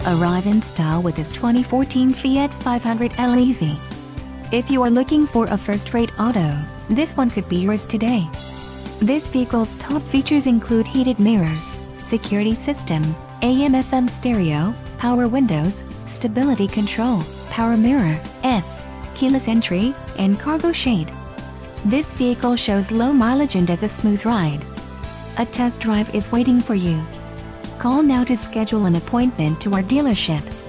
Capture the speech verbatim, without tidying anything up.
Arrive in style with this twenty fourteen Fiat five hundred L Easy. If you are looking for a first-rate auto, this one could be yours today. This vehicle's top features include heated mirrors, security system, A M F M stereo, power windows, stability control, power mirror, S, keyless entry, and cargo shade. This vehicle shows low mileage and has a smooth ride. A test drive is waiting for you. Call now to schedule an appointment to our dealership.